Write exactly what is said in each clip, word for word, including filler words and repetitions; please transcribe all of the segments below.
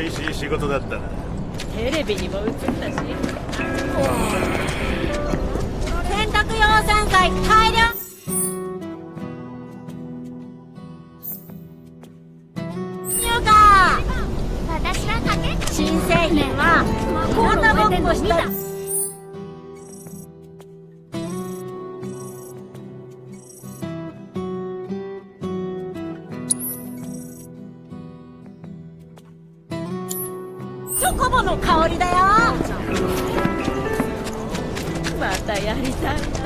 美味しい仕事だったな。 テレビにも映ったし。 洗濯用洗剤改良。入荷。私はかけ新製品はこんなボッコした。チョコボの香りだよ。 またやりたいな。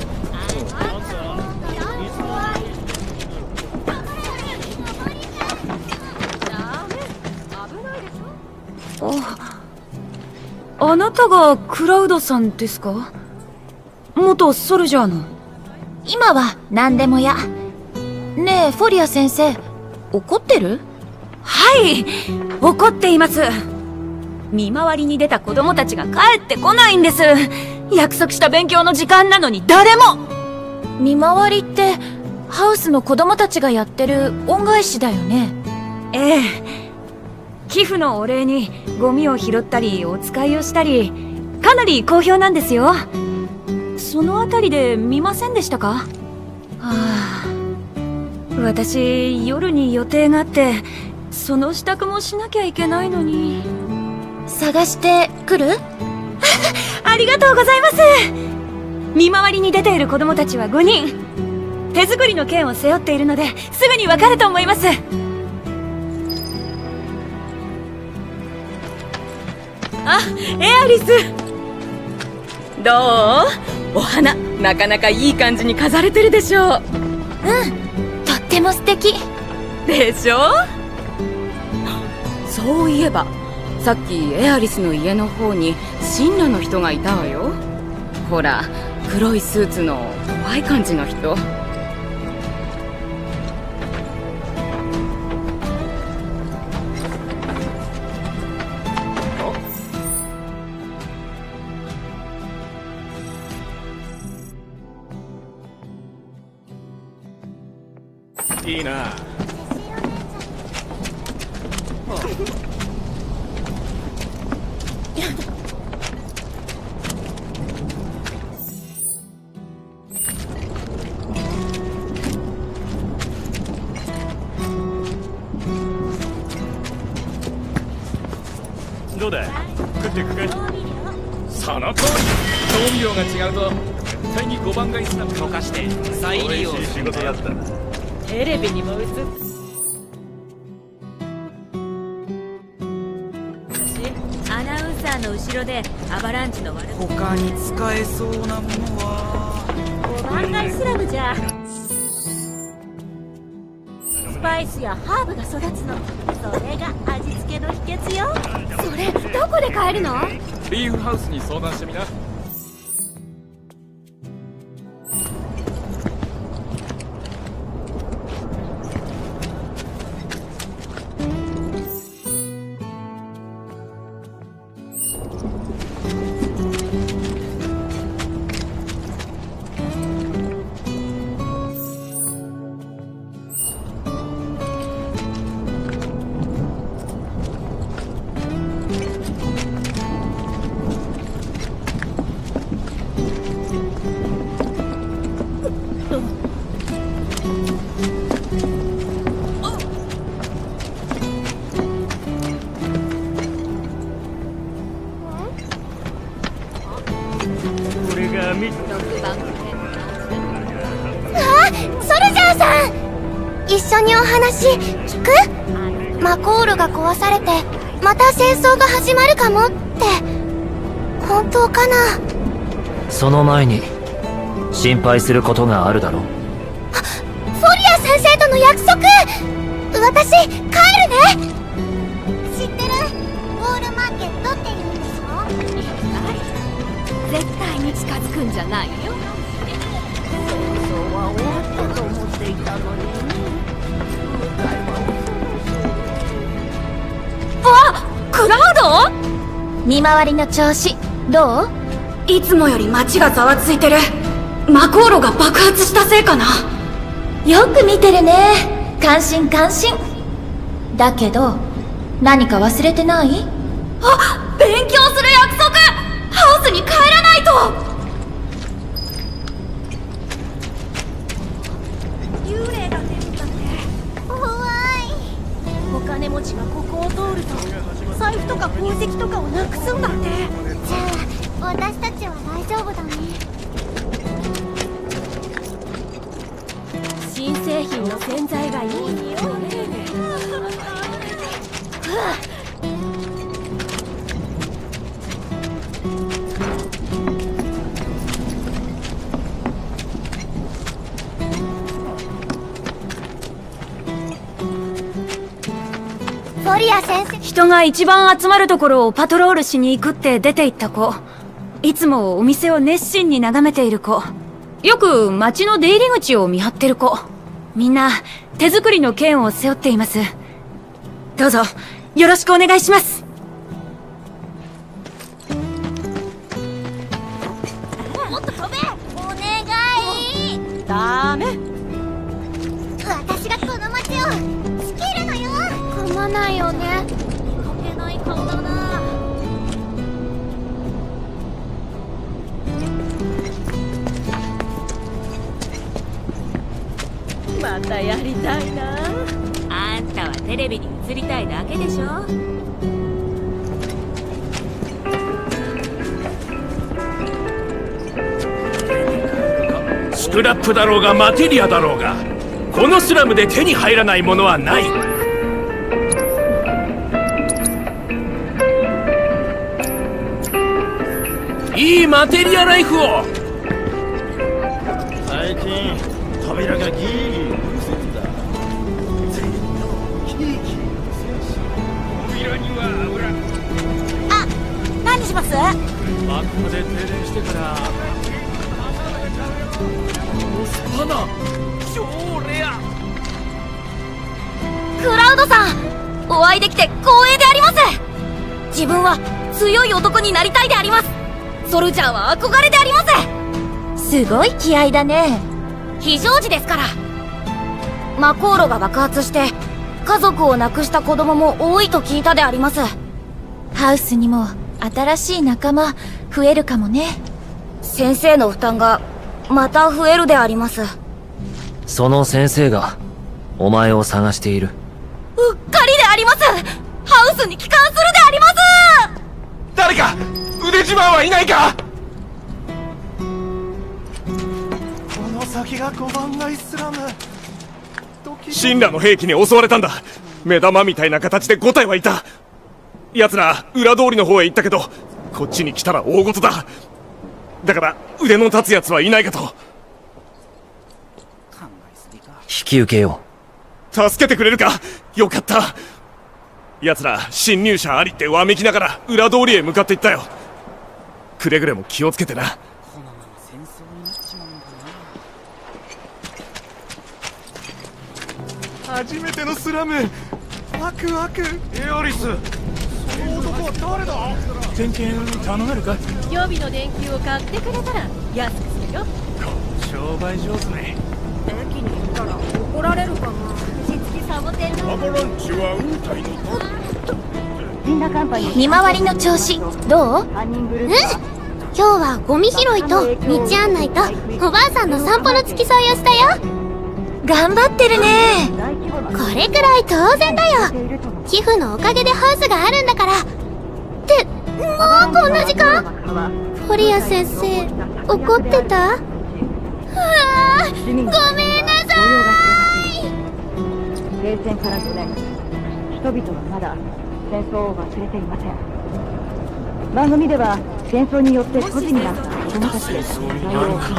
あ、あなたがクラウドさんですか？元ソルジャーの。 今は何でもや。ねえフォリア先生、怒ってる？ はい、怒っています。見回りに出た子供たちが帰ってこないんです。約束した勉強の時間なのに誰も。 見回りってハウスの子供たちがやってる恩返しだよね。 ええ、寄付のお礼にゴミを拾ったりお使いをしたり、かなり好評なんですよ。そのあたりで見ませんでしたか？はあ、私夜に予定があってその支度もしなきゃいけないのに。 探してくる？ ありがとうございます。見回りに出ている子供たちはごにん。手作りの剣を背負っているのですぐにわかると思います。あ、エアリス、どう？お花なかなかいい感じに飾れてるでしょう。 うん、とっても素敵でしょ。そういえばさっきエアリスの家の方に神羅の人がいたわよ。ほら、黒いスーツの怖い感じの人。 いいな。どうだ、食ってくかい？その通り。調味料が違うと絶対にごばん買いすな溶かして再利用する。美味しい仕事だったな。 テレビにも映った。私アナウンサーの後ろでアバランチの悪口。 他に使えそうなものはごばん買いスラムじゃ。スパイスやハーブが育つの。それが味付けの秘訣よ。それどこで買えるの？ リーフハウスに相談してみな。 一緒にお話聞く？マコールが壊されてまた戦争が始まるかもって本当かな？ その前に心配することがあるだろう。 フォリア先生との約束！私帰るね。知ってる？ウォールマーケットって言うんですか？ 絶対に近づくんじゃないよ。 戦争は終わったと思っていたのに。 あ、クラウド？ 見回りの調子どう？ いつもより街がざわついてる。マコーロが爆発したせいかな。 よく見てるね。感心感心。だけど何か忘れてない？あ、勉強する約束！ハウスに帰らないと！ 幽霊が出るんだって。 怖い。 お金持ちがここを通ると財布とか宝石とかをなくすんだって。 じゃあ私たちは大丈夫だね。 新製品の洗剤がいい匂いね。 フォリア先生。 人が一番集まるところをパトロールしに行くって出て行った子。いつもお店を熱心に眺めている子。よく街の出入り口を見張ってる子。みんな手作りの剣を背負っています。どうぞよろしくお願いします。 もっと飛べ。お願い。 ダメ。 私がこの街を仕切るのよ。噛まないよね。見かけない顔だな。 またやりたいな。あんたはテレビに映りたいだけでしょ。 スクラップだろうがマテリアだろうが、このスラムで手に入らないものはない。いいマテリアライフを。 最近扉がギーギーうるせえんだ。全部キーキーうるせえし、扉にはあ、何します？ あくまで停電してからスパナ超レア。 クラウドさん、お会いできて光栄であります。自分は強い男になりたいであります。ソルジャーは憧れであります。すごい気合だね。非常時ですから。魔航路が爆発して家族を亡くした子供も多いと聞いたであります。ハウスにも新しい仲間増えるかもね。先生の負担がまた増えるであります。 その先生がお前を探している。 うっかりであります。ハウスに帰還するであります。 誰か腕自慢はいないか。 この先がごばん街スラム。 神羅の兵器に襲われたんだ。目玉みたいな形でご体はいた。奴ら裏通りの方へ行ったけど、こっちに来たら大事だ。だから腕の立つ奴はいないかと。 引き受けよ助けてくれるか。よかった。奴ら侵入者ありってわめきながら裏通りへ向かっていったよ。くれぐれも気をつけてな。 このまま戦争になっちまうんかな。初めてのスラム、ワクワク。エアリス、その男は誰だ。点検頼めるか。 予備の電球を買ってくれたら安くするよ。 商売上手ね。 駅に行ったら怒られるかな。星付きサボテンのアバランチは雲体に見回りの調子どう？ うん。今日はゴミ拾いと道案内とおばあさんの散歩の付き添いをしたよ。 頑張ってるね。 これくらい当然だよ。寄付のおかげでハウスがあるんだから。ってもうこんな時間？フォリア先生怒ってた？うわあ、ごめんなさい。 冷戦からごねん、人々はまだ戦争を忘れていません。番組では戦争によって孤児になった子供たちへの対応を考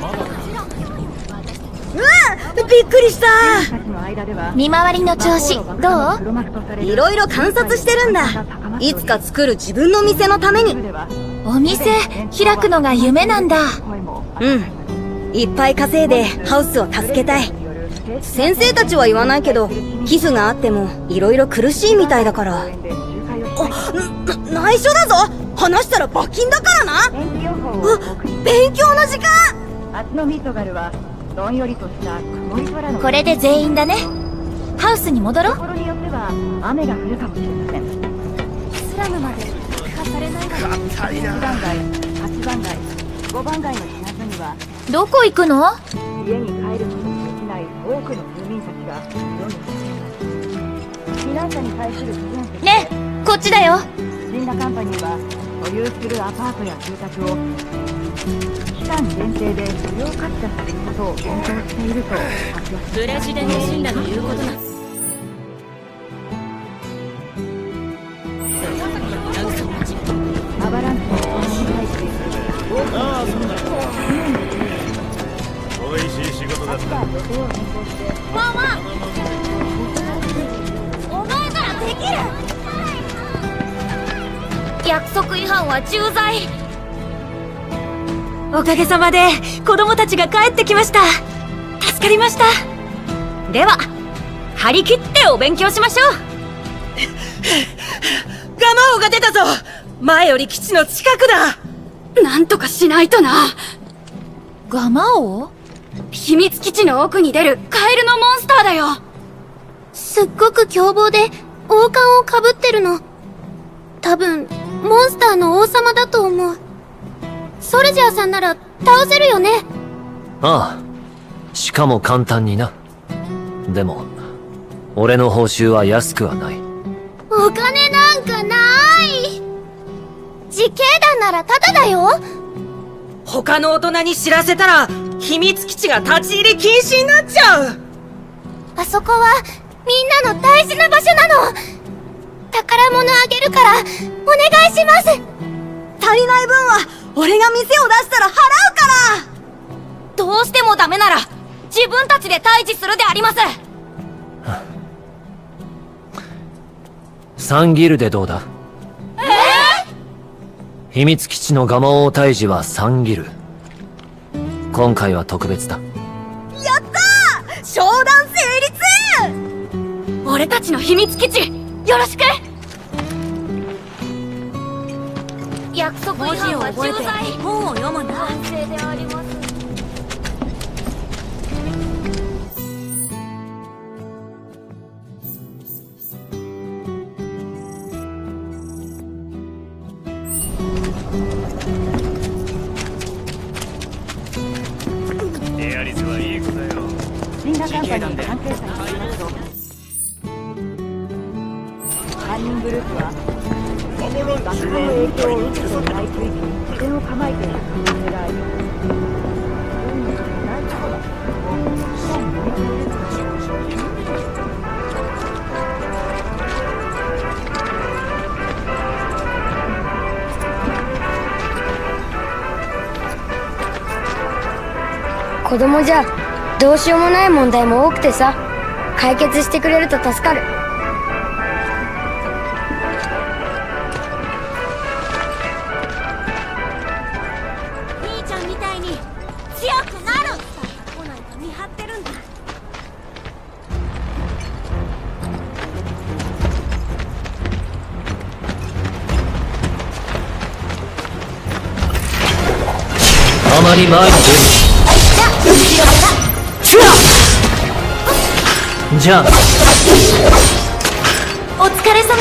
うわっ、びっくりした。 え、 見回りの調子どう？ いろいろ観察してるんだ。いつか作る自分の店のために。 お店開くのが夢なんだ。 うん、いっぱい稼いでハウスを助けたい。先生たちは言わないけど、寄付があってもいろいろ苦しいみたいだから。あ、な内緒だぞ。話したら罰金だからな。う、勉強の時間。 明日のミートガルはどんよりとした曇り空の。 これで全員だね。 ハウスに戻ろう。 ところによっては雨が降るかもしれません。 スラムまで爆破されないわよ。 硬いな。 いちばん街、はちばん街、ごばん街の避難所にはどこ行くの？ 家に帰ることのできない多くの住民たちが世に来ています。避難者に対する支援として、 ねえ、こっちだよ。 シンダカンパニーは所有するアパートや住宅を期間限定で無料貸し出しすることを検討していると発表しました。 プレジデントシンダの言うことだ。 アバランチの攻撃に対して多くああ、 の住民そうだ。 たちを美味しい仕事だった。 が予定を変更してママ、お前ならできる。約束違反は重罪。 おかげさまで子供たちが帰ってきました。助かりました。では張り切ってお勉強しましょう。 ガマ王が出たぞ。前より基地の近くだ。 なんとかしないとな。 ガマ王？ 秘密基地の奥に出るカエルのモンスターだよ。 すっごく凶暴で王冠をかぶってるの。多分モンスターの王様だと思う。ソルジャーさんなら倒せるよね。 ああ、しかも簡単にな。でも俺の報酬は安くはない。 お金なんかない。自警団ならタダだよ。 他の大人に知らせたら秘密基地が立ち入り禁止になっちゃう。 あそこはみんなの大事な場所なの。宝物あげるからお願いします。 足りない分は俺が店を出したら払うから。 どうしてもダメなら自分たちで退治するであります。 さんギルでどうだ？ えー、秘密基地のガマ王退治はさんギル。今回は特別だ。 やったー！商談成立！ 俺たちの秘密基地よろしく。約束違反は重罪。 本を読むんだ。 反省であります。 エアリスはいい子だよ。 シンダカンパニー関係者によりますと、犯人グループは爆破の影響を受けていない地域に拠点を構えている可能性があり、運にない規模の子供じゃどうしようもない問題も多くてさ、解決してくれると助かる。 兄ちゃんみたいに強くなる。来ないと見張ってるんだ。 あまり前に出る。じゃあお疲れ様。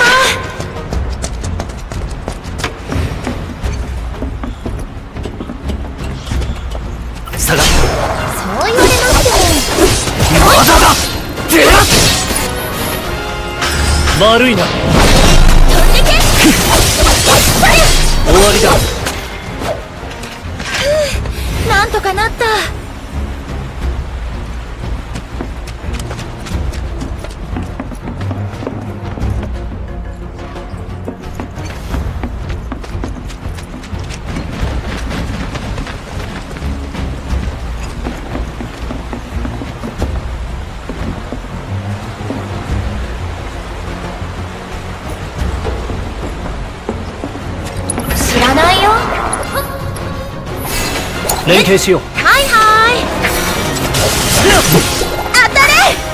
下がそう言われなくても。 まだだ。出ら悪いな。終わりだ。 なんとかなった。知らないよ。 連携しよう。 はいはい。当たれ。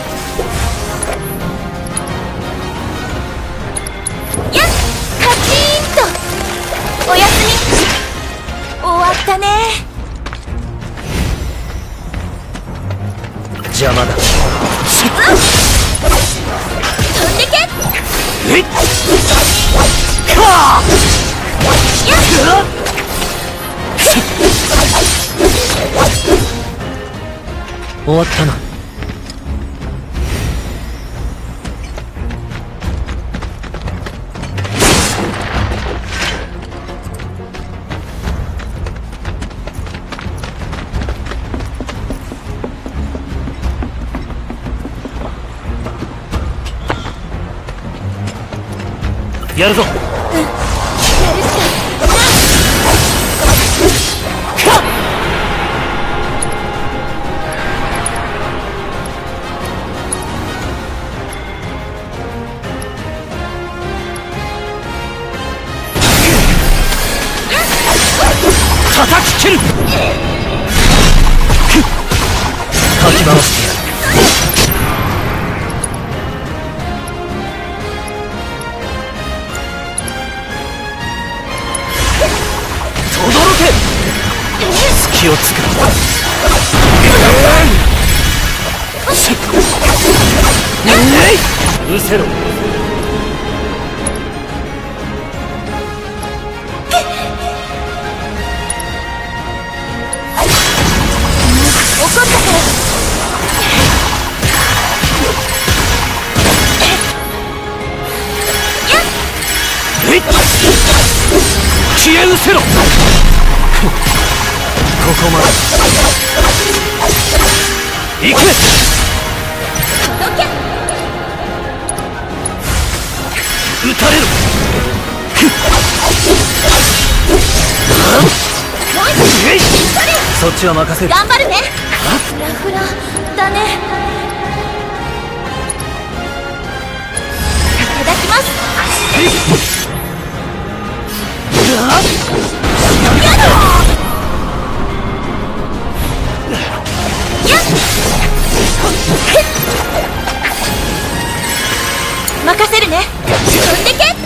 やっ、カチーンと。おやすみ。終わったね。 邪魔だ。 んでけ。 えっか終わったな。やるぞ。 うん、やるしか叩き切る。かき回してやる。隙をつく。うせろ。 怒ったからえっ消えうせろ。ここまで行け。撃たれろ。そっちは任せる。 頑張るね。フラフラだね。いただきます。任せるね。飛んでけ。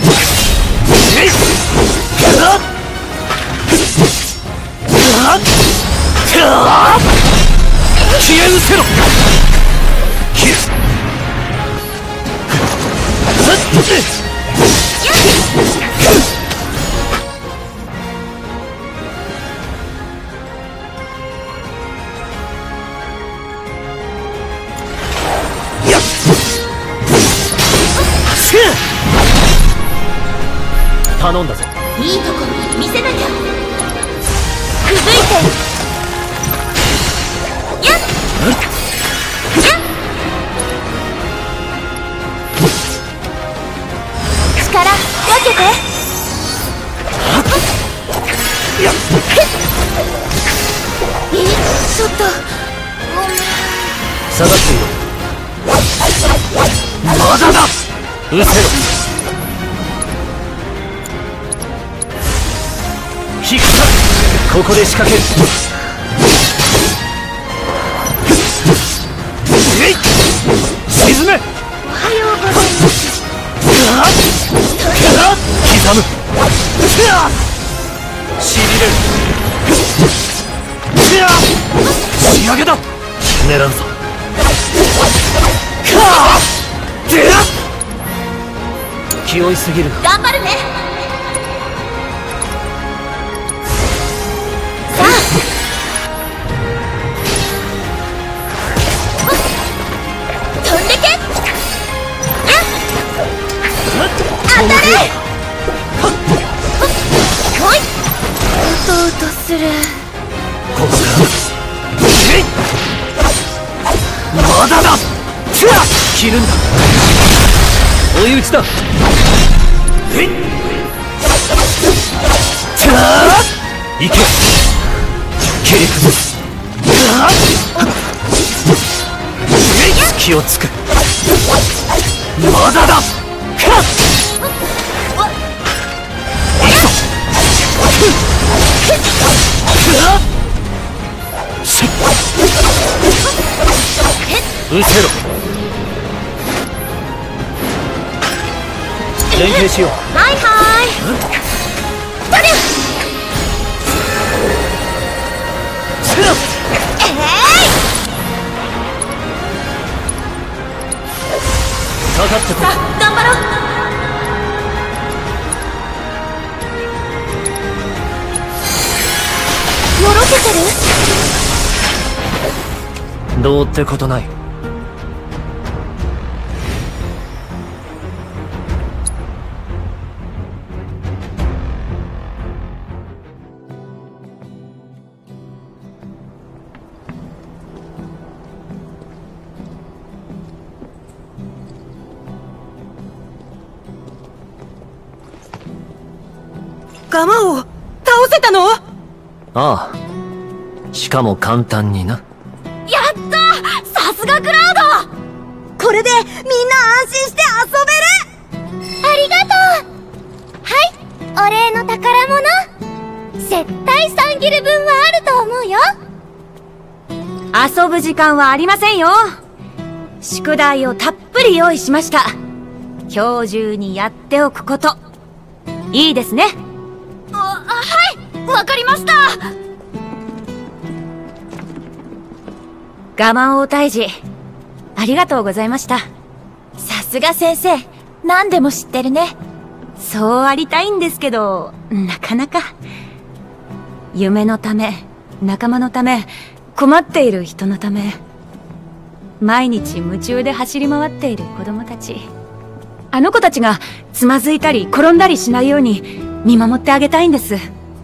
消えうせろ。頼んだぞ。 いいとこ見せなきゃ。くずいて。やっやっ力分けて。 やっえちょっとごめん。 下がっていろ。まだだ。うせろ。引くか。ここで仕掛ける。えい沈め。 おはようございます。 刻む。しびれる。仕上げだ。狙うぞ。かーでら気負いすぎる。 頑張るね。さあ飛んでけ。やっ当たれ。ほい。うとうとする。 ここからまだだ。切るんだ。追い打ちだ。えい行け。切り崩す。隙をつく。まだだ。かっうせろ。連携しよう。 はいはい。とりゃせろ。 えい、 かってこい。 さあ頑張ろう。よろけてる？ どうってことない。 ガマを倒せたの？ ああ、しかも簡単にな。 やったー、さすがクラウド。 これでみんな安心して遊べる。 ありがとう。はい、お礼の宝物。絶対さんギル分はあると思うよ。 遊ぶ時間はありませんよ。宿題をたっぷり用意しました。今日中にやっておくこと。いいですね。 あ、はい、わかりました。 ガマオ退治、ありがとうございました。 さすが先生、何でも知ってるね。 そうありたいんですけど、なかなか。夢のため、仲間のため、困っている人のため、毎日夢中で走り回っている子供たち。あの子たちがつまずいたり転んだりしないように見守ってあげたいんです。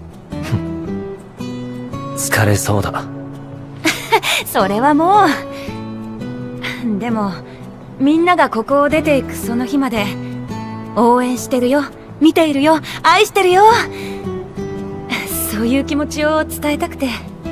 疲れそうだ。 それはもう。でも、みんながここを出ていくその日まで、応援してるよ、見ているよ、愛してるよ。そういう気持ちを伝えたくて。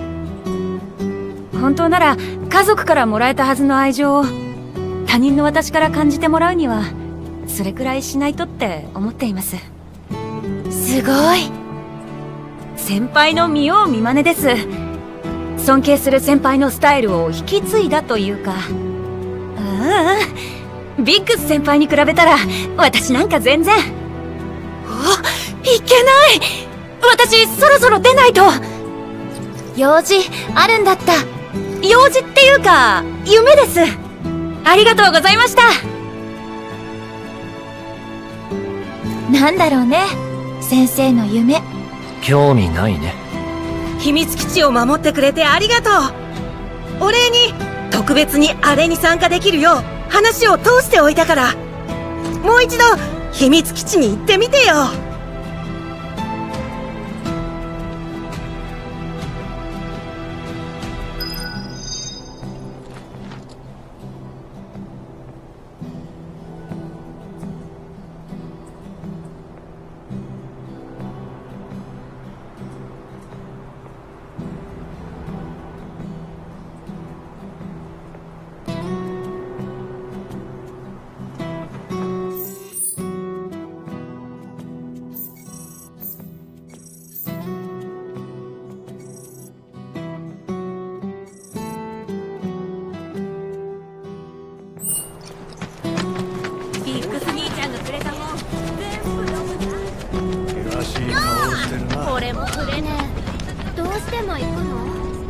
本当なら家族からもらえたはずの愛情を他人の私から感じてもらうにはそれくらいしないとって思っています。 すごい。 先輩の見よう見まねです。尊敬する先輩のスタイルを引き継いだというか。ああ、ビッグス先輩に比べたら私なんか全然。 あ、いけない。私そろそろ出ないと。用事あるんだった。 用事っていうか夢です。ありがとうございました。 なんだろうね、先生の夢。 興味ないね。 秘密基地を守ってくれてありがとう。お礼に特別にあれに参加できるよう話を通しておいたから、もう一度秘密基地に行ってみてよ。 俺もくれねえ。どうしても行くの？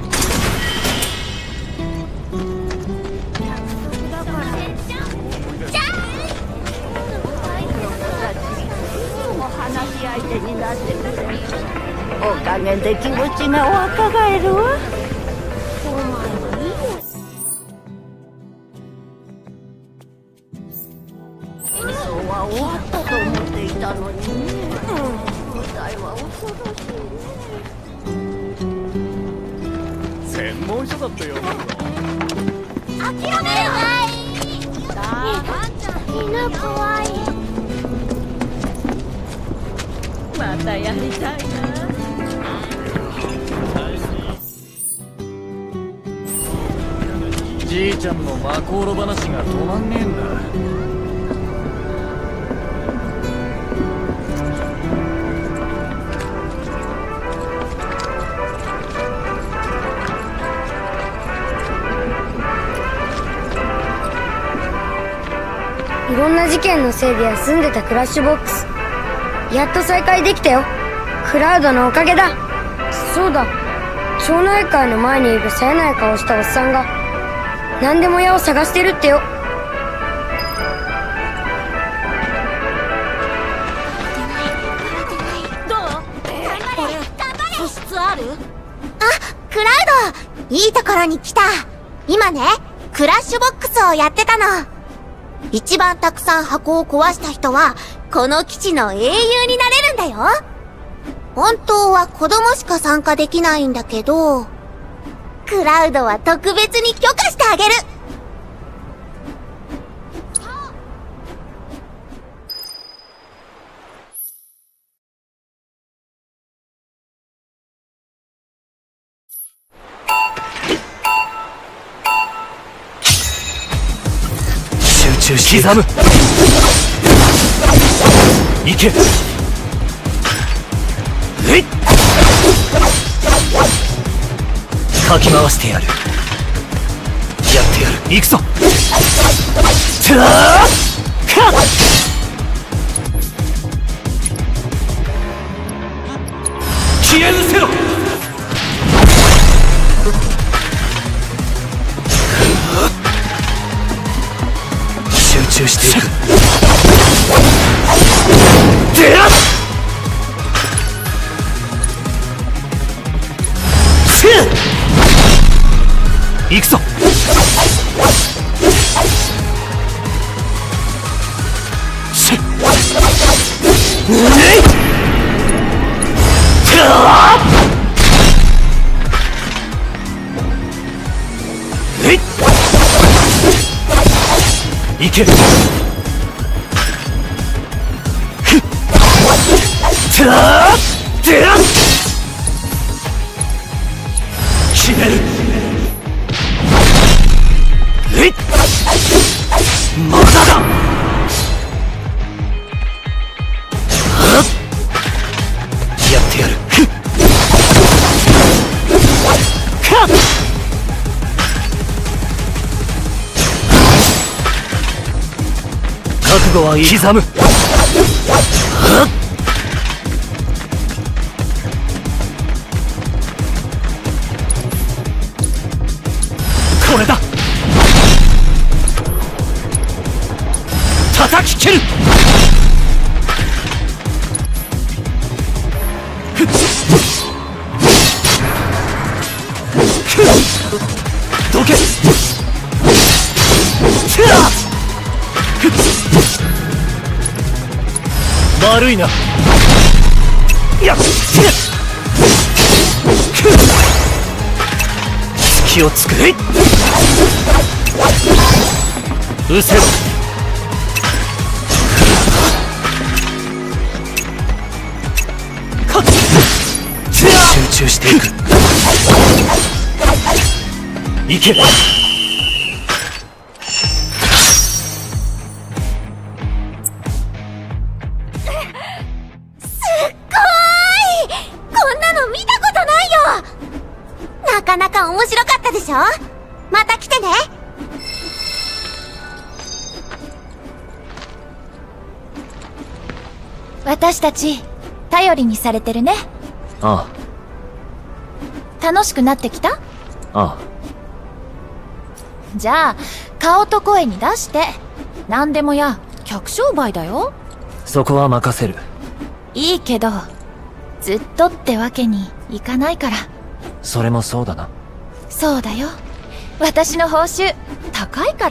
だからじゃあも話し相手になってくれる。おかげで気持ちが若返るわ。お前はいいよ。演奏は終わったと思っていたのにね。舞台は恐ろしいね。 専門書だったよ。 諦めない犬怖い。 またやりたいな。 じいちゃんのマコーロ話が止まんねえんだ。 いろんな事件のせいで休んでたクラッシュボックス、やっと再開できたよ。クラウドのおかげだ。そうだ、町内会の前にいる冴えない顔したおっさんが何でも屋を探してるってよ。 ある？あ、クラウド、いいところに来た。今ね、クラッシュボックスをやってたの。一番たくさん箱を壊した人は、この基地の英雄になれるんだよ。本当は子供しか参加できないんだけど、クラウドは特別に許可してあげる。 集中して刻む。行け。えい。かき回してやる。やってやる。行くぞ。たーかっ。消え失せろ。集中していく。出らっ。行くぞ。しっ。ねい。たー。えい。行け。ふったー。出らっ。決める。えい。まだだ。やってやる。ふっ。かっ。覚悟はいい。刻む。これだ。叩き蹴る。どけ。悪いな。やっ。隙を作れ。うせろ。かっ。集中していく。いけ。 なかなか面白かったでしょ？また来てね。 私たち頼りにされてるね。 ああ。楽しくなってきた？ ああ。 じゃあ顔と声に出して。何でもや客商売だよ。 そこは任せる。 いいけどずっとってわけにいかないから。 それもそうだな。 そうだよ。私の報酬高いから。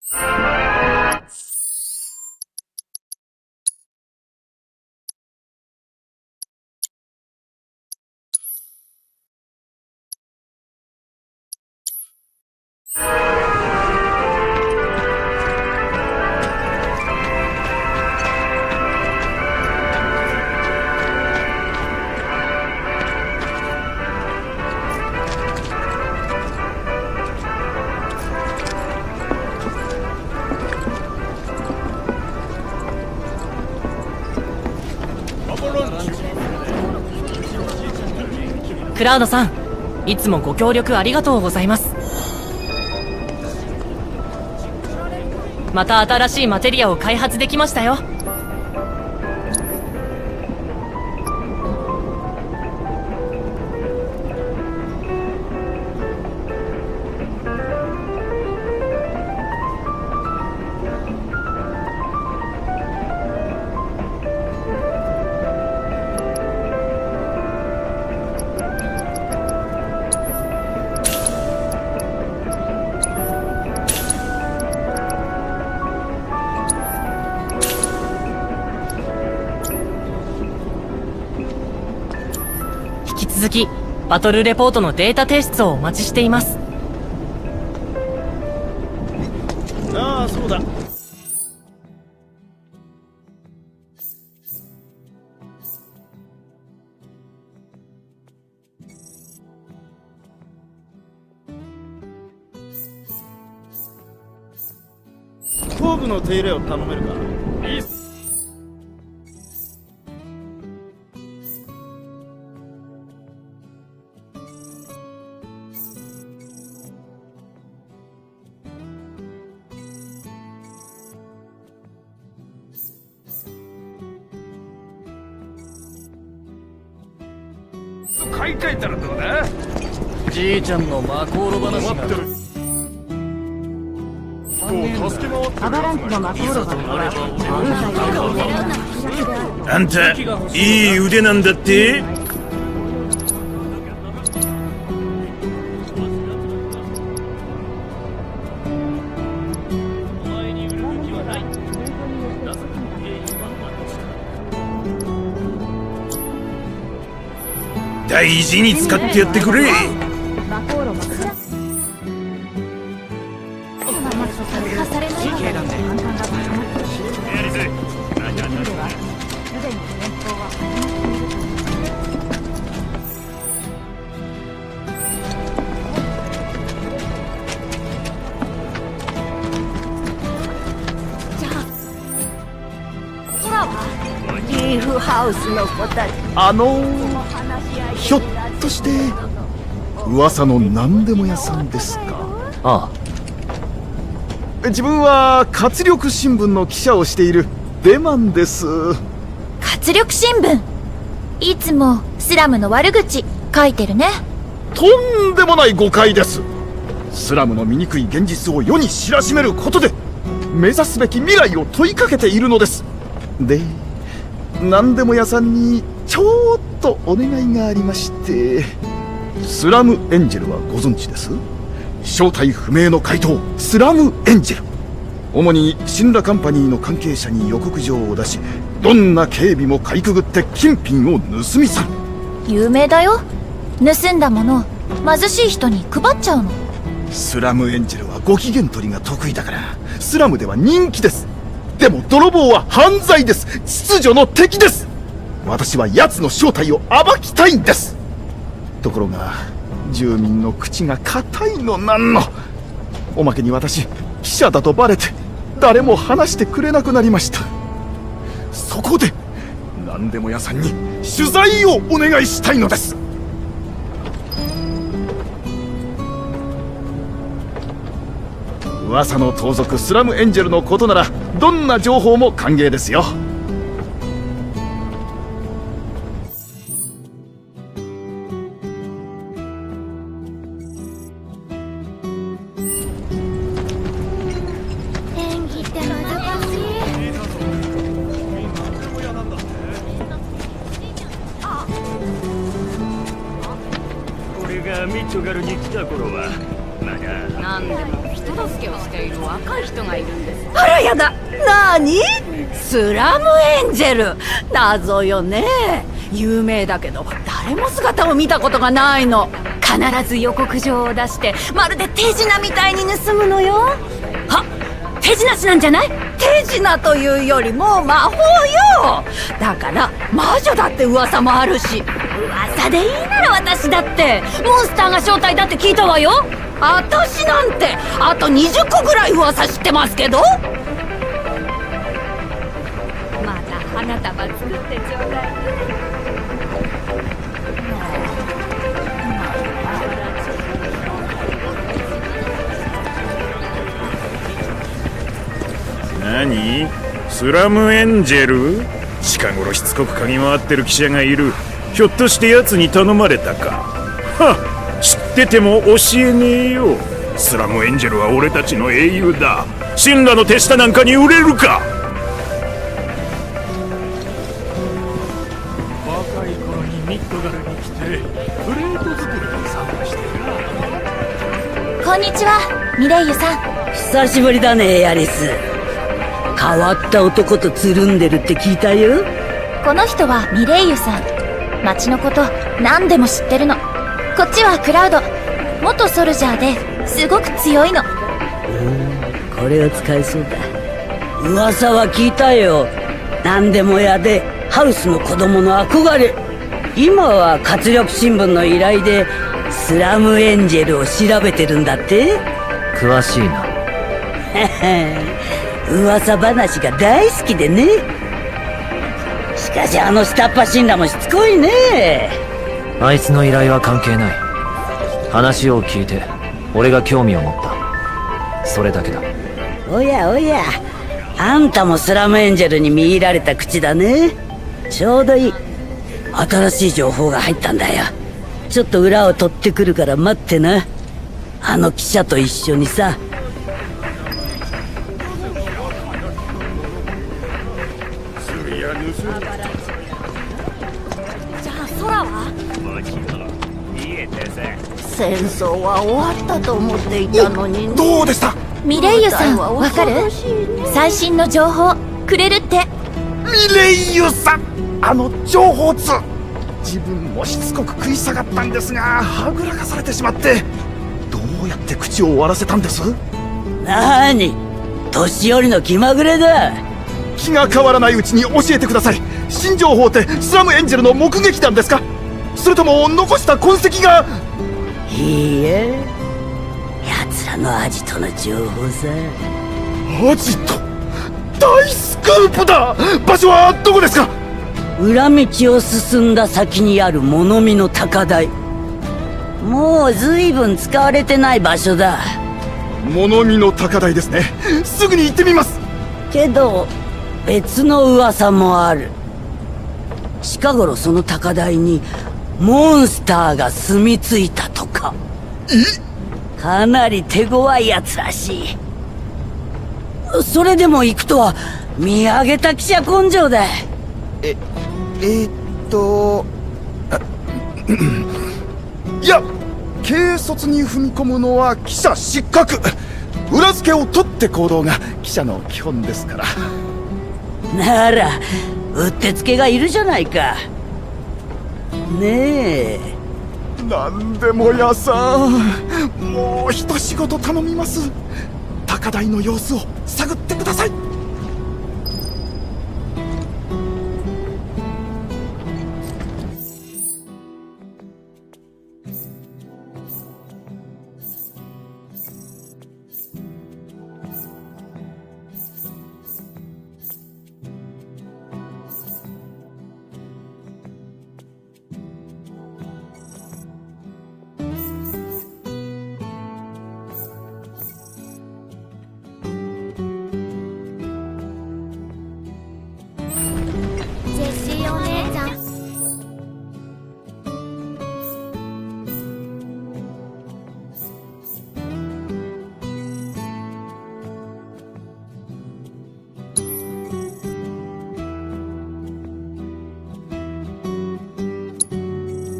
クラウドさん、いつもご協力ありがとうございます。また新しいマテリアを開発できましたよ。引き続きバトルレポートのデータ提出をお待ちしています。 ああ、そうだ。工具の手入れを頼めるか。いいっす。 買い替えたらどうだ。 じいちゃんのマコーロ話が助け回ってアバランチのマコーロがあんた、いい腕なんだって。大事に使ってやってくれ。 マコーロがリーフハウスの子たち。 あのー、ひょっとして噂の何でも屋さんですか？ ああ、自分は活力新聞の記者をしているデマンです。 活力新聞、いつもスラムの悪口書いてるね。 とんでもない誤解です。スラムの醜い現実を世に知らしめることで目指すべき未来を問いかけているのです。で、何でも屋さんにちょっとお願いがありまして。スラムエンジェルはご存知です？正体不明の怪盗スラムエンジェル、主にシンラカンパニーの関係者に予告状を出し、どんな警備もかいくぐって金品を盗み去る。 有名だよ。盗んだもの貧しい人に配っちゃうの。 スラムエンジェルはご機嫌取りが得意だからスラムでは人気です。でも泥棒は犯罪です。秩序の敵です。私は奴の正体を暴きたいんです。ところが住民の口が固いのなんの。おまけに私記者だとバレて誰も話してくれなくなりました。そこで何でも屋さんに取材をお願いしたいのです。噂の盗賊スラムエンジェルのことならどんな情報も歓迎ですよ。 演技って難しい。 俺がミッドガルに来た頃はまだなんでも人助けをしている若い人がいるんです。 あらやだ。なーに？スラムエンジェル。謎よね。有名だけど誰も姿を見たことがないの。必ず予告状を出してまるで手品みたいに盗むのよ。 は手品師なんじゃない？ 手品というよりも魔法よ。だから魔女だって噂もあるし。 噂でいいなら私だって。モンスターが正体だって聞いたわよ。 私なんてあとにじゅっこぐらい噂知ってますけど。 また花束作ってちょうだいね。 何？スラムエンジェル？近頃しつこく嗅ぎ回ってる記者がいる。ひょっとして奴に頼まれたか？はっ、知ってても教えねえよ。スラムエンジェルは俺たちの英雄だ。神羅の手下なんかに売れるか？ 若い頃にミッドガルに来てプレート作りに参加してな。 こんにちは、ミレイユさん。 久しぶりだね、エアリス。変わった男とつるんでるって聞いたよ。 この人はミレイユさん。町のこと何でも知ってるの。こっちはクラウド。元ソルジャーですごく強いの。 うん、これは使えそうだ。噂は聞いたよ。何でも屋でハウスの子供の憧れ。今は活力新聞の依頼でスラムエンジェルを調べてるんだって。 詳しいな。 噂話が大好きでね。しかしあの下っ端神羅もしつこいね。 あいつの依頼は関係ない。話を聞いて俺が興味を持った。それだけだ。 おやおや、あんたもスラムエンジェルに見入られた口だね。ちょうどいい。新しい情報が入ったんだよ。ちょっと裏を取ってくるから待ってな。あの記者と一緒にさ。 じゃあ空は？戦争は終わったと思っていたのにね。 どうでした？ ミレイユさん、わかる？最新の情報くれるって。 ミレイユさん、あの情報通。自分もしつこく食い下がったんですがはぐらかされてしまって。どうやって口を終わらせたんです？ なーに、年寄りの気まぐれだ。 気が変わらないうちに教えてください。新情報ってスラムエンジェルの目撃談ですか？それとも残した痕跡が？ いいえ、奴らのアジトの情報さ。 アジト？大スクープだ。場所はどこですか？ 裏道を進んだ先にある物見の高台。もう随分使われてない場所だ。 物見の高台ですね。すぐに行ってみます。 けど別の噂もある。近頃その高台にモンスターが住み着いたとか。 え？ かなり手強いやつらしい。それでも行くとは見上げた記者根性だ。 え、えー、っといや、軽率に踏み込むのは記者失格。裏付けを取って行動が記者の基本ですから。 ならうってつけがいるじゃないか。ねえ、 なんでも屋さん、もう一仕事頼みます。高台の様子を探ってください。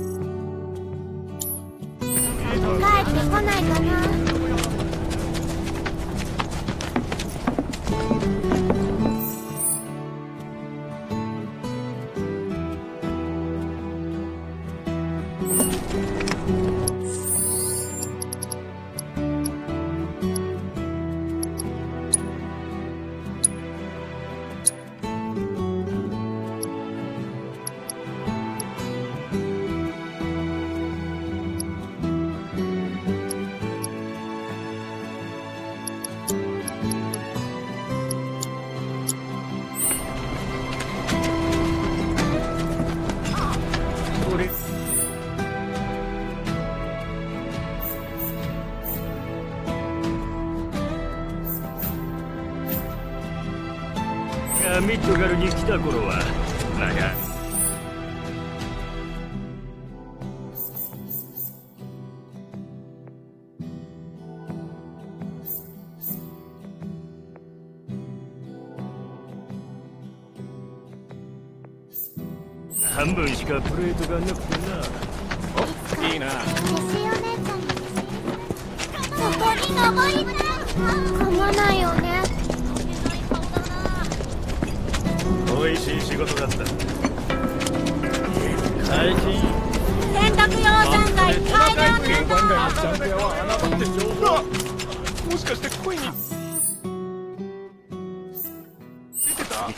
帰ってこないかな。 ミッドガルに来た頃はなんか半分しかプレートがなくてな。お、いいな。 ここに登りたい。噛まないよね。 美味しい仕事だった。 最近洗濯用洗剤大量なんだ。 もしかして恋に出てた？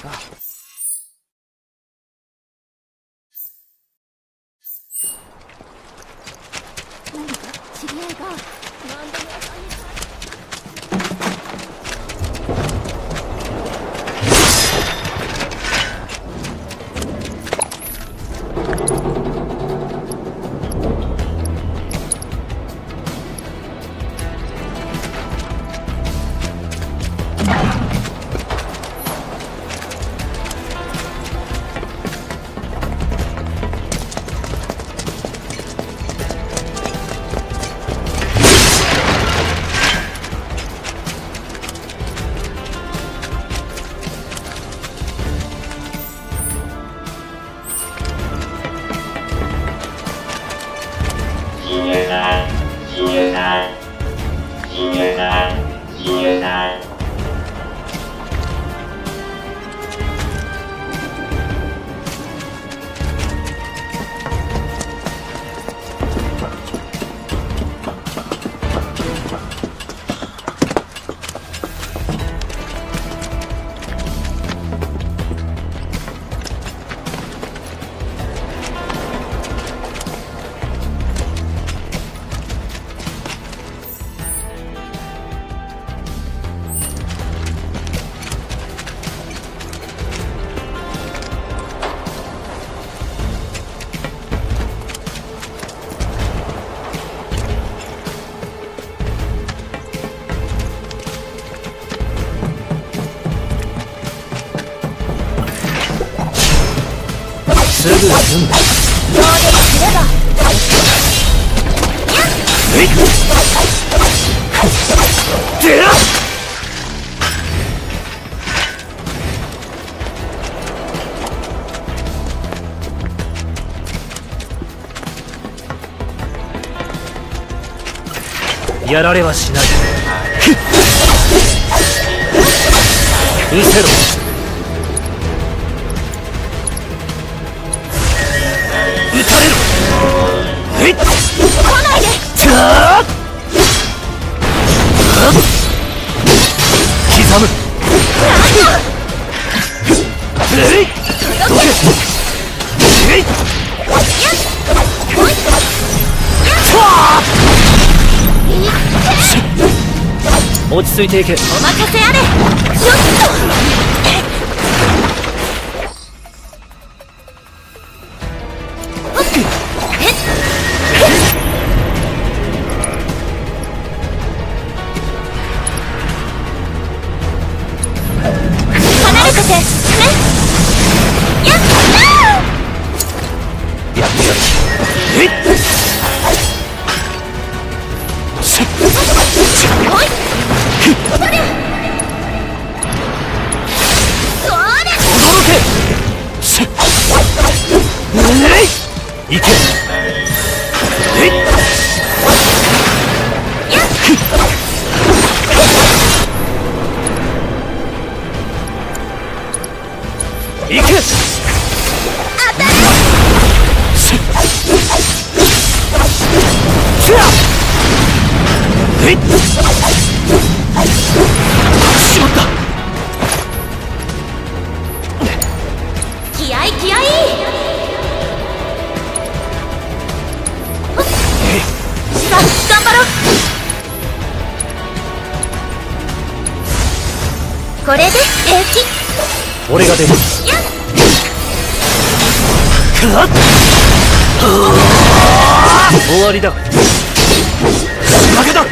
知り合いが何でも屋さんにすぐ済む。 協力すれば。 えいっ。でらっ。やられはしない。失せろ。撃たれろ。えいっ。来ないで。たー刻む。えいっ。どけ。えいっ。落ち着いていけ。 お任せあれ。ちょっと離れててね。やっやってやる。えいっ。 おいそれ驚け。いけ。えいっ。いけ。 当たる。 えいっ。しまった。 気合い気合い。さあ頑張ろう。これで平気。 俺が出る。 やっかっ。終わりだ。負けだ。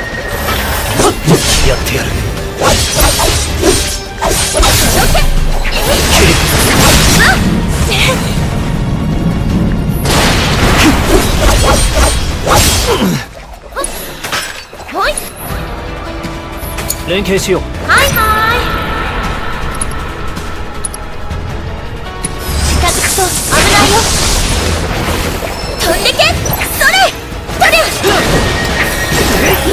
やってやる。切りはい。 連携しよう。 はいはい。近づくと危ないよ。飛んでけ。それ。それ。い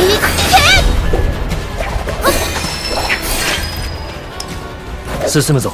け。 進むぞ。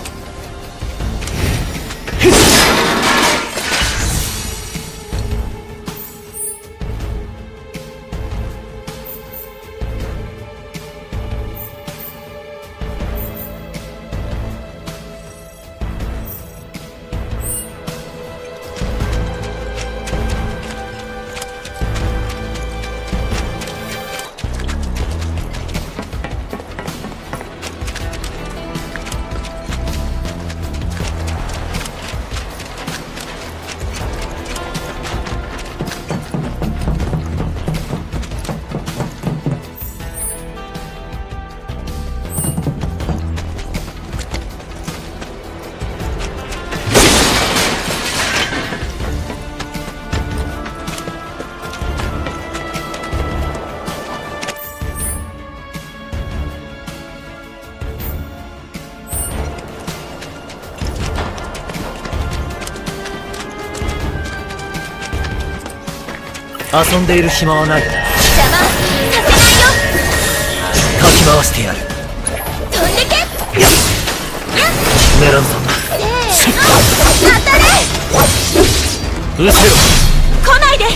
遊んでいる暇はない。 邪魔させないよ。 かき回してやる。 飛んでけ。 狙うぞ。 せーの。当たれ。 失せろ。 来ないで。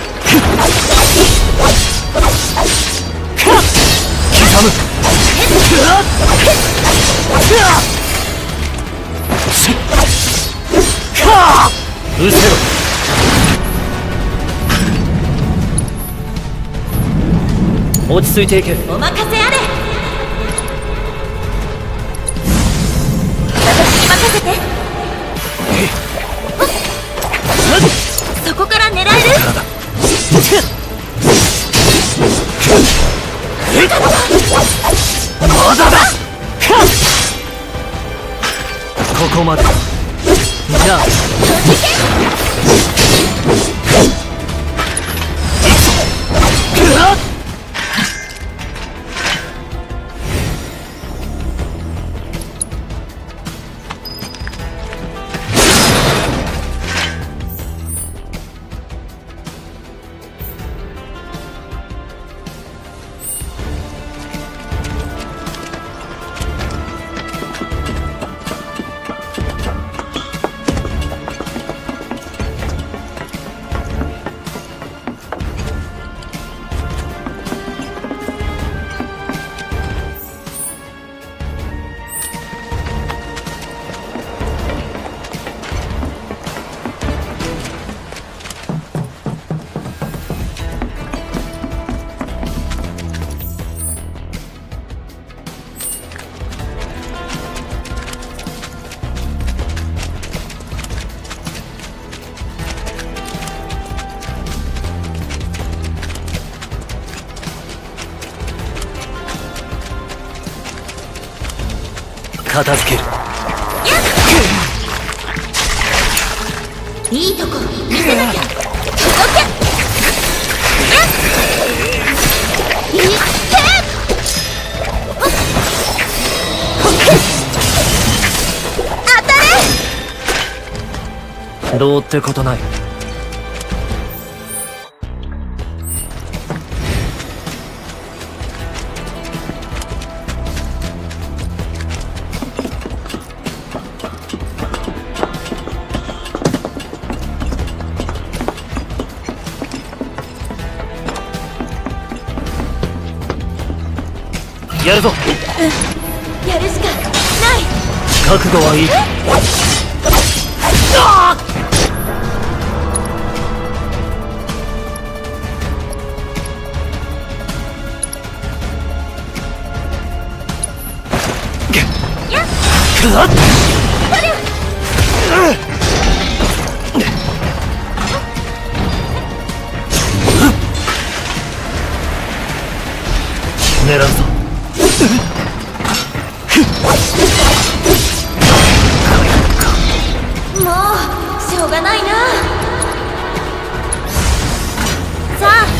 刻む。失せろ。落ち着いていけ。 お任せあれ。私に任せて。そこから狙える？ まだだ。ここまで。じゃあ片付ける。 いいとこ見せなきゃ。届け。いって当たれ。 どうってことない。やるぞ。 うん、やるしかない。 覚悟はいい。 あっ狙うぞ。こ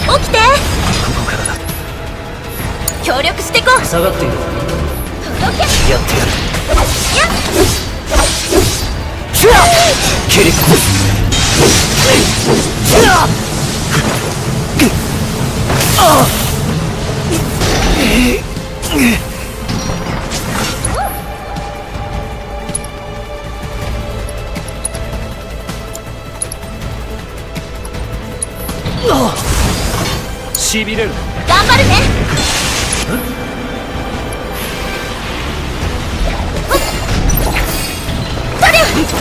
起きて。 ここからだ。 協力してこう。 下がっている。 届け。 やってやる。 やっ切り込む。ああしびれる。 頑張るね。トリュフ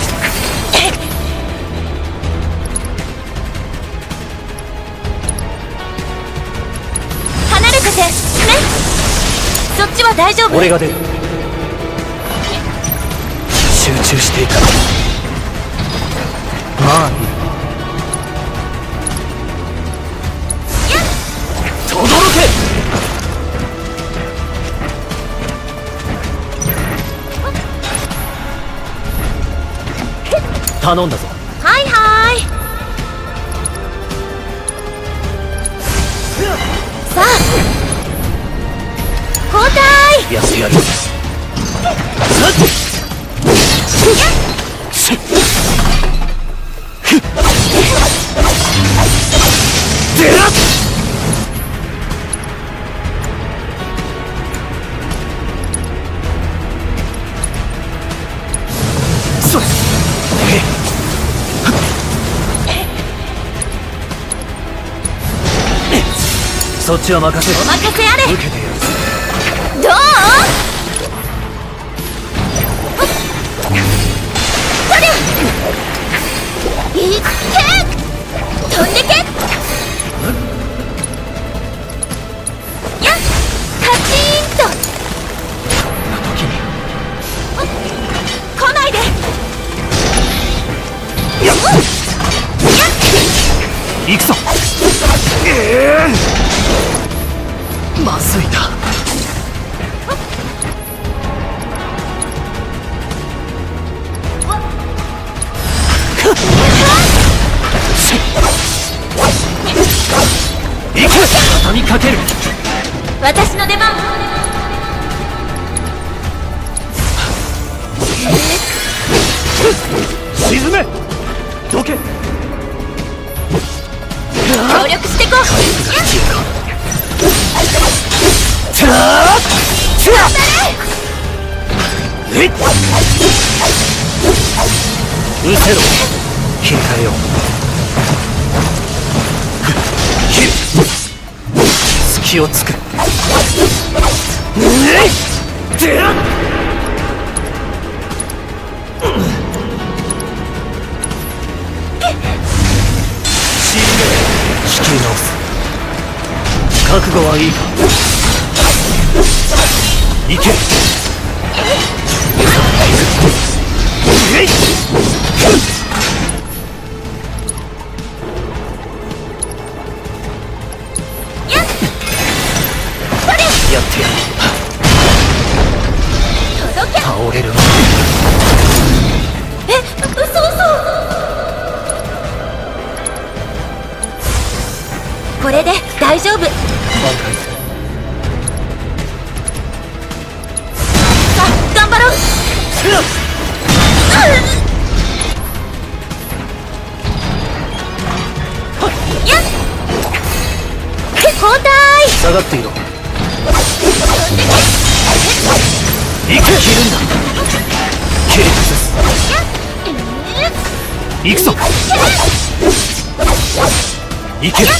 離れててね。そっちは大丈夫。 俺が出る。集中していく。まあいい。轟け。頼んだぞ。 はいはい。さあ交代。 やってやる。出らっそっちは任せる。 お任せあれ。 受けてやる。 どう？トリュフいって飛んでけ。やっカチーンと。来ないで。 やっ行くぞ。えーまずいな。行く。畳みかける。 私の出番。 沈め。どけ。 協力してこう。 たあえっうせろ。切り替えよう。切る。隙をつく。えっでらっ仕切り直す。覚悟はいいか。行け。えいやってやる。倒れる。 え、嘘嘘。これで大丈夫。頑張ろう。やっ交代。 下がっていろ。行く。切るんだ。切り崩す。行くぞ。行け。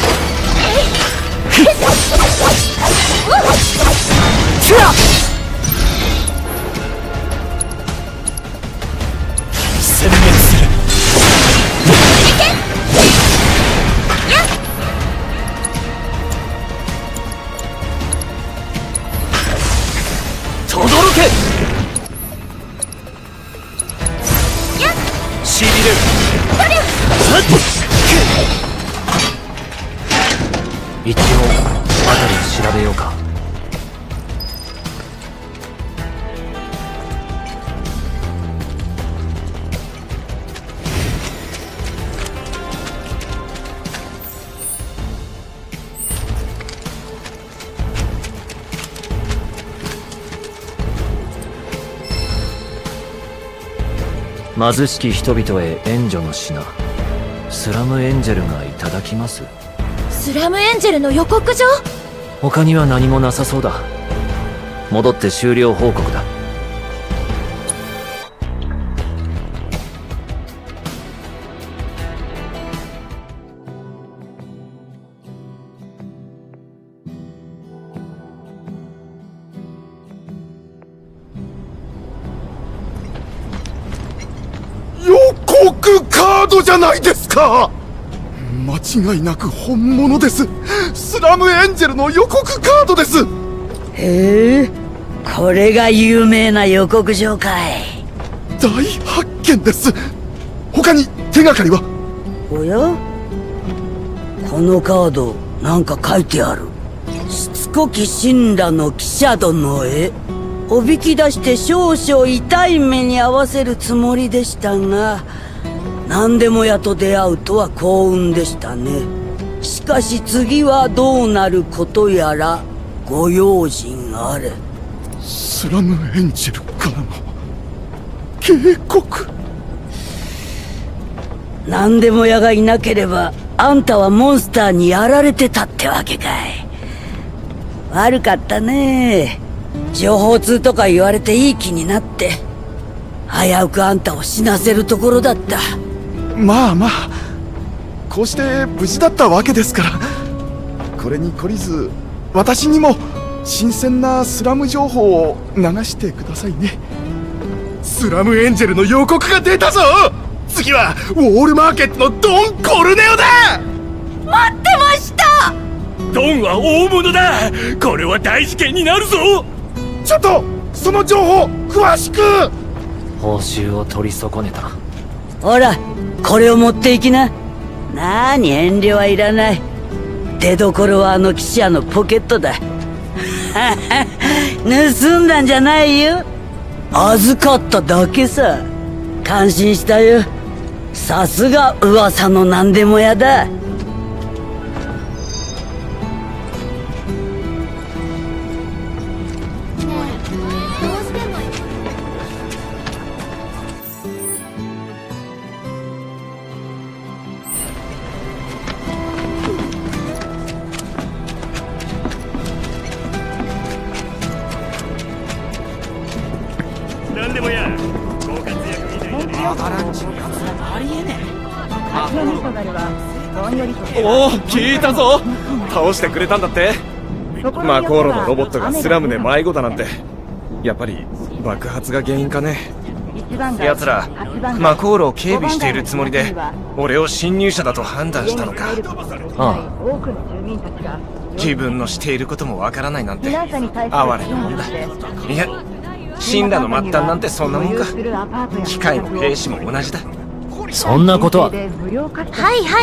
チュラ殲滅する。轟け。しびれる。一応辺り調べようか。 貧しき人々へ援助の品、スラムエンジェルがいただきます。 スラムエンジェルの予告状？ 他には何もなさそうだ。戻って終了報告だ。 予告カードじゃないですか。間違いなく本物です。スラムエンジェルの予告カードです。 へえ、これが有名な予告状かい。 大発見です。他に手がかりは？ おや、このカードなんか書いてある。しつこき神羅の記者殿へ、おびき出して少々痛い目に遭わせるつもりでしたが、何でもやと出会うとは幸運でしたね。しかし次はどうなることやらご用心あれ。 スラムエンジェルからの警告。 何でもやがいなければあんたはモンスターにやられてたってわけかい。悪かったね。情報通とか言われていい気になって危うくあんたを死なせるところだった。 まあまあ、こうして無事だったわけですから、これに懲りず私にも新鮮なスラム情報を流してくださいね。スラムエンジェルの予告が出たぞ。次はウォールマーケットのドン・コルネオだ。 待ってました。 ドンは大物だ。これは大事件になるぞ。 ちょっとその情報詳しく。 報酬を取り損ねた。 ほら、これを持っていきな。なーに遠慮はいらない。出どころはあの記者のポケットだ。盗んだんじゃないよ。預かっただけさ。感心したよ。さすが噂の何でも屋だ。 何でもや、ご活躍みたいだね。 アバランチのやつありえねえ。 おお、聞いたぞ。倒してくれたんだって。マコーロのロボットがスラムで迷子だなんて。やっぱり爆発が原因かね。奴らマコーロを警備しているつもりで俺を侵入者だと判断したのか。 ああ、自分のしていることもわからないなんて哀れなもんだ。いや、神羅の末端なんてそんなもんか。機械も兵士も同じだ。 そんなことは。 はいはい、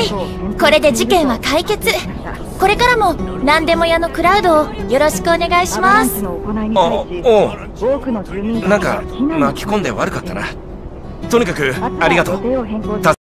これで事件は解決。これからも何でも屋のクラウドをよろしくお願いします。 あ、おう。なんか巻き込んで悪かったな。とにかくありがとう。